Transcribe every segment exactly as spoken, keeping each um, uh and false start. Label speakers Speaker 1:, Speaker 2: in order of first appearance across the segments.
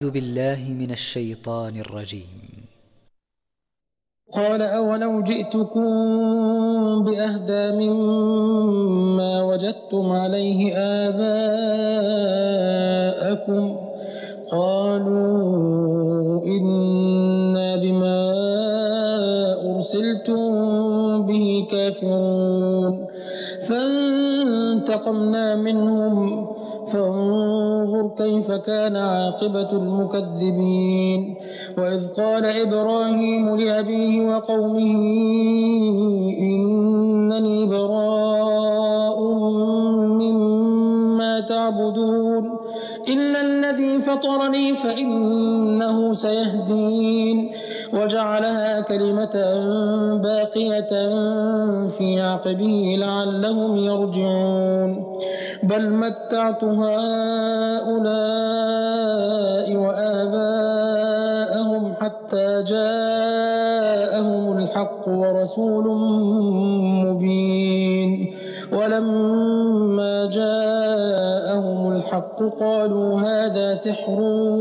Speaker 1: أعوذ بالله من الشيطان الرجيم.
Speaker 2: قال أولو جئتكم بأهدى مما وجدتم عليه آباءكم قالوا إنا بما أرسلتم به كافرون فانتقمنا منهم فانظر كيف كان عاقبة المكذبين. وإذ قال إبراهيم لأبيه وقومه إنني براء مما تعبدون إلا الذي فطرني فإنه سيهدين. وجعلها كلمة باقية في عقبه لعلهم يرجعون. بل متعت هؤلاء وآباءهم حتى جاءهم الحق ورسول مبين. ولما جاءهم الحق قالوا هذا سحر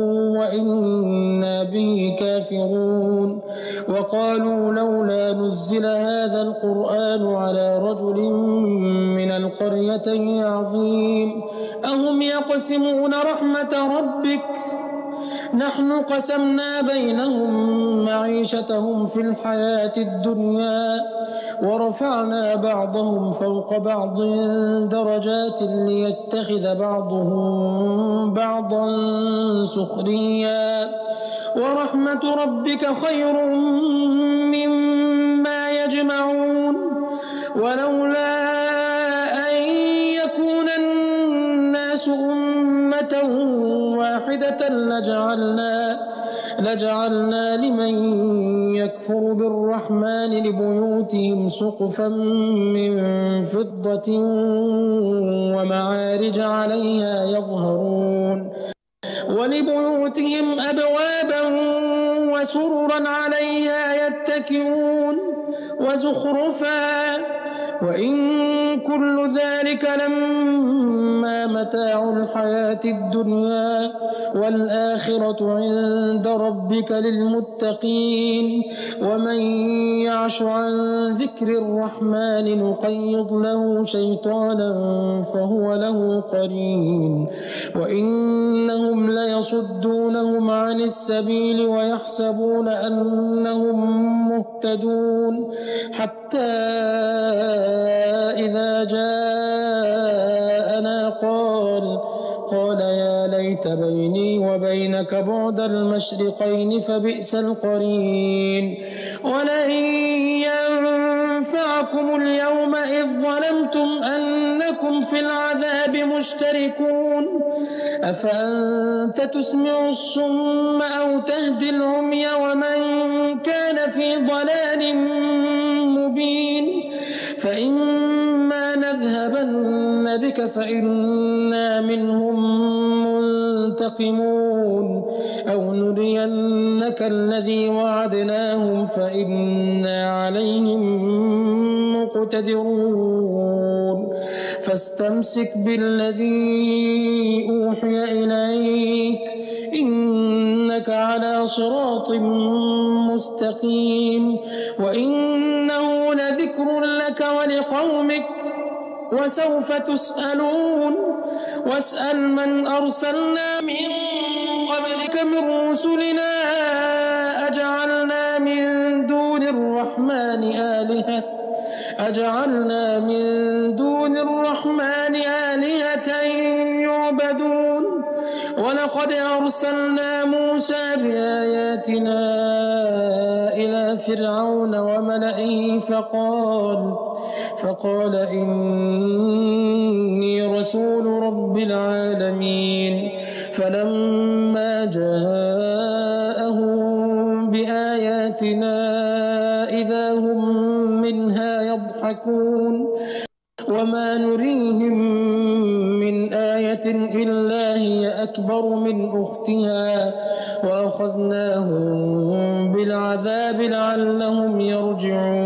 Speaker 2: وإنا به كافرون. وقالوا لولا نزل هذا القرآن على رجل من القريتين عظيم أهم يقسمون رحمة ربك نحن قسمنا بينهم معيشتهم في الحياة الدنيا ورفعنا بعضهم فوق بعض درجات ليتخذ بعضهم بعضا سخريا ورحمة ربك خير مما يجمعون. ولولا أن يكون الناس أمة واحدة لجعلنا لجعلنا لمن يكفر بالرحمن لبيوتهم سقفا من فضة ومعارج عليها يظهرون ولبيوتهم أبوابا وسررا عليها يتكئون وزخرفا وإن كل ذلك لما متاع الحياة الدنيا والآخرة عند ربك للمتقين. ومن يعش عن ذكر الرحمن نقيض له شيطانا فهو له قرين. وإنهم ليصدونهم عن السبيل ويحسبون أنهم مهتدون حتى إذا جاءنا قال قال يا ليت بيني وبينك بعد المشرقين فبئس القرين. ولن ينفعكم اليوم إذ ظلمتم أنكم في العذاب مشتركون أفأنت تسمع الصم أو تهدي العمي ومن كان في ضلال مبين. فإما نذهبن بك فإنا منهم منتقمون أو نرينك الذي وعدناهم فإنا عليهم مقتدرون. فاستمسك بالذي أوحي إليك إنك على صراط مستقيم. وإنه لذكر لك ولقومك وسوف تسألون. واسأل من أرسلنا من قبلك من رسلنا أجعلنا من دون الرحمن آلهة أجعلنا من دون الرحمن آلهة يعبدون. ولقد أرسلنا موسى بآياتنا إلى فرعون وملئه فقال فقال إني رسول رب العالمين. فلما جاءهم بآياتنا إذا هم منها يضحكون. وما نريهم من آية إلا هي أكبر من أختها وأخذناهم بالعذاب لعلهم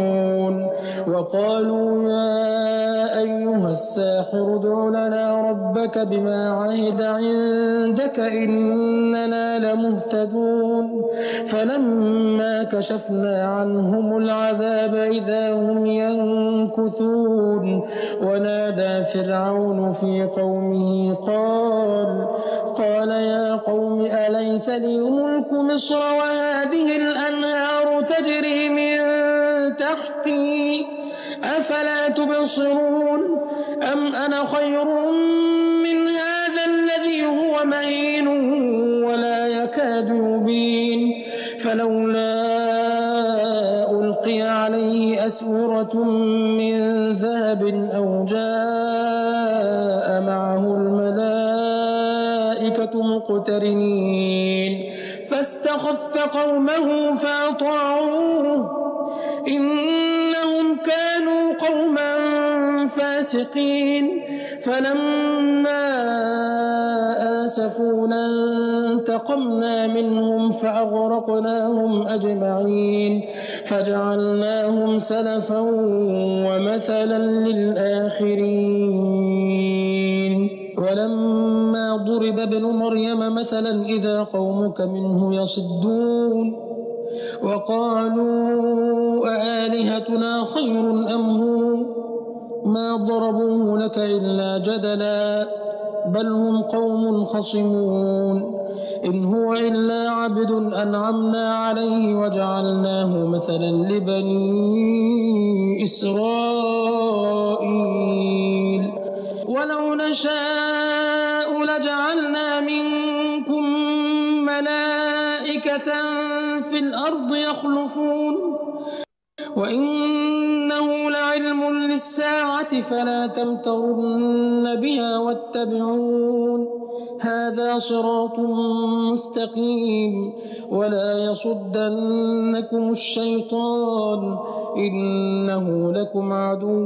Speaker 2: يرجعون. وقالوا يا أيها الساحر ادع لنا ربك ربك بما عهد عندك إننا لمهتدون فلما كشفنا عنهم العذاب إذا هم ينكثون ونادى فرعون في قومه قال قال يا قوم أليس لي ملك مصر وهذه الأنهار تجري من تحتي أفلا تبصرون أم أنا خير من هذا الذي هو مهين ولا يكاد يبين فلولا ألقي عليه أسورة من ذهب أو جاء معه الملائكة مقترنين فاستخف قومه فأطاعوه إنهم كانوا قوما فاسقين فلما آسفونا انتقمنا منهم فأغرقناهم أجمعين فجعلناهم سلفا ومثلا للآخرين ولما ضرب ابن مريم مثلا إذا قومك منه يصدون وقالوا أآلهتنا خير أم هو ما ضربوه لك إلا جدلا بل هم قوم خصمون إن هو إلا عبد أنعمنا عليه وجعلناه مثلا لبني إسرائيل ولو نشاء لجعلنا منكم ملائكة في الأرض يخلفون وإنه لعلم للساعة فلا تمترن بها واتبعون هذا صراط مستقيم ولا يصدنكم الشيطان إنه لكم عدو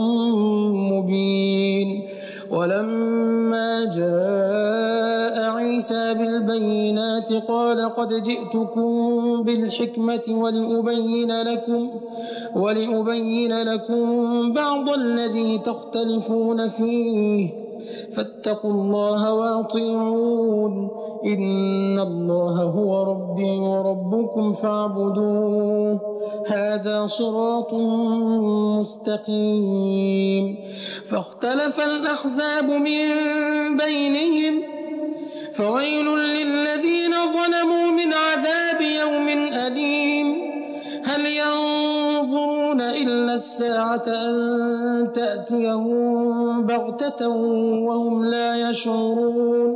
Speaker 2: مبين ولما جاء عيسى بالبينات قال قد جئتكم بالحكمة ولأبين لكم ولأبين لكم بعض الذي تختلفون فيه فاتقوا الله وأطيعون إن الله هو ربي وربكم فاعبدوه هذا صراط مستقيم فاختلف الأحزاب من بينهم فويل للذين ظلموا من عذاب يوم أليم هل ينظرون إلا الساعة أن تأتيهم بغتة وهم لا يشعرون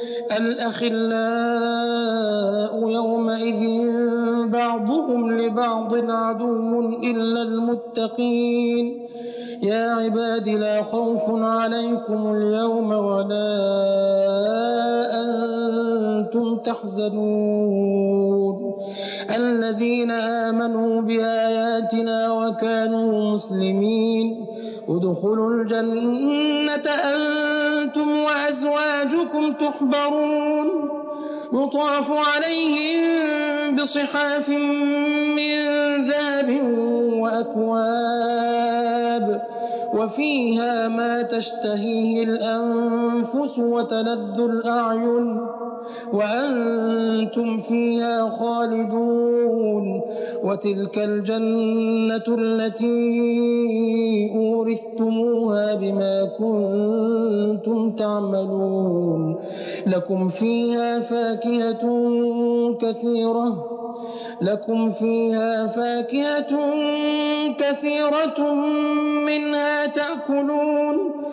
Speaker 2: الأخلاء يومئذ بعضهم لبعض عدو إلا المتقين يا عباد لا خوف عليكم اليوم ولا أنتم تحزنون الذين آمنوا بآياتنا وكانوا مسلمين ادخلوا الجنة أنتم وأزواجكم تحبرون يطاف عليهم بصحاف من ذهب وأكواب وفيها ما تشتهيه الأنفس وتلذ الأعين وأنتم فيها خالدون وتلك الجنة التي أورثتموها بما كنتم تعملون لكم فيها فاكهة كثيرة لكم فيها فاكهة كثيرة منها تأكلون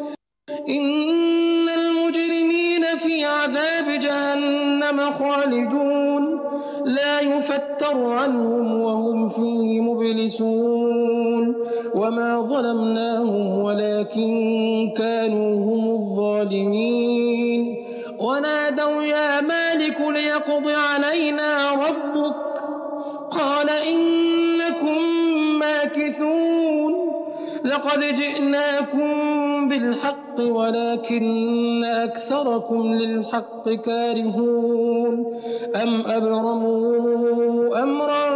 Speaker 2: إن المجرمين في عذاب جهنم خالدون لا يفتر عنهم وهم فيه مبلسون وما ظلمناهم ولكن كانوا هم الظالمين ونادوا يا مالك ليقض علينا ربك قال إنكم ماكثون لقد جئناكم بالحق ولكن أكثركم للحق كارهون أم أبرموا أمرا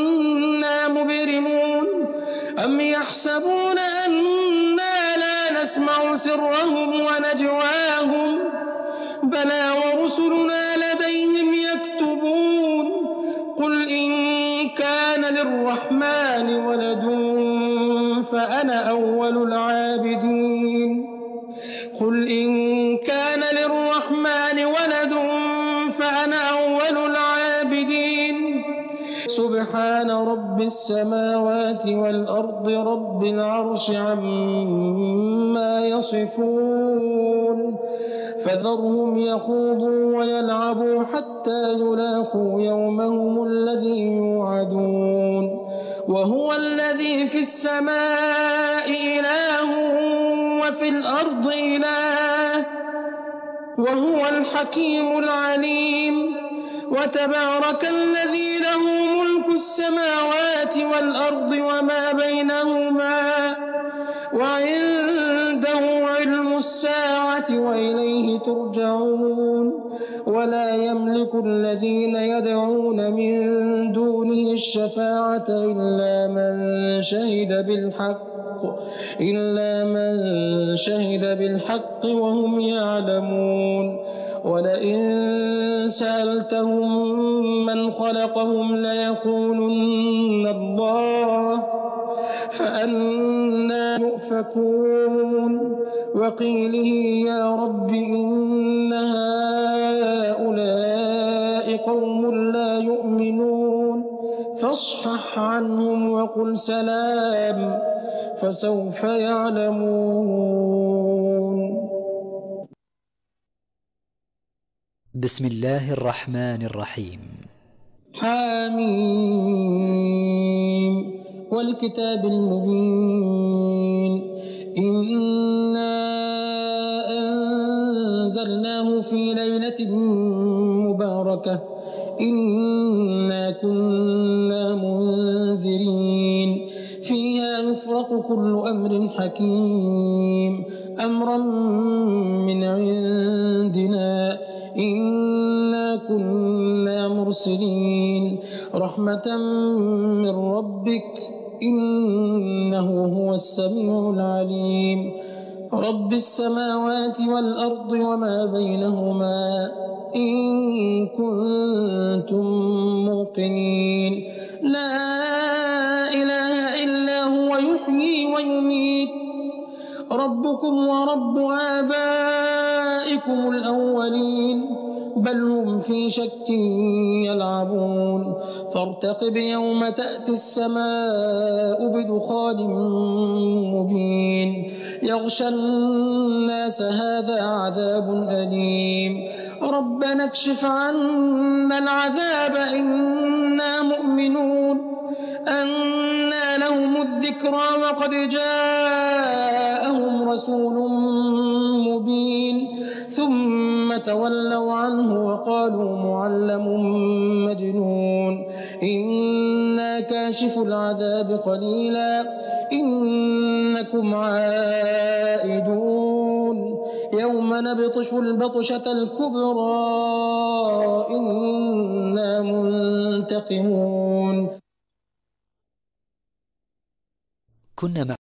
Speaker 2: فإنا مبرمون أم يحسبون أنا لا يسمع سرهم ونجواهم بلى ورسلنا لديهم يكتبون قل إن كان للرحمن ولد فأنا أول العابدين قل إن كان للرحمن ولد فأنا أول العابدين سبحان رب السماوات والأرض رب العرش عما يصفون فذرهم يخوضوا ويلعبوا حتى يلاقوا يومهم الذي يوعدون وهو الذي في السماء إله وفي الأرض إله وهو الحكيم العليم وتبارك الذي له ملك السماوات والأرض وما بينهما وعنده علم الساعة وإليه ترجعون ولا يملك الذين يدعون من دونه الشفاعة إلا من شهد بالحق إلا من شهد بالحق وهم يعلمون ولئن سألتهم من خلقهم ليقولن الله فأنى يؤفكون وقيله يا رب إن هؤلاء قوم لا يؤمنون فاصفح عنهم وقل سلام فسوف يعلمون.
Speaker 1: بسم الله الرحمن الرحيم.
Speaker 2: حميم والكتاب المبين إنا أنزلناه في ليلة مباركة إنا كنا منذرين فيها يفرق كل أمر حكيم أمرا من عندنا إنا كنا مرسلين رحمة من ربك إنه هو السميع العليم رب السماوات والأرض وما بينهما إن كنتم موقنين لا إله إلا هو يحيي ويميت ربكم ورب آبائكم الأولين بل هم في شك يلعبون فارتقب يوم تأتي السماء بدخان مبين يغشى الناس هذا عذاب أليم ربنا اكشف عنا العذاب إنا مؤمنون أنى لهم الذكرى وقد جاءهم رسول مبين ثم تولوا عنه وقالوا معلم مجنون إنا كاشف العذاب قليلا إنكم عائدون يوم نبطش البطشة الكبرى إنا منتقمون.
Speaker 1: كنا مع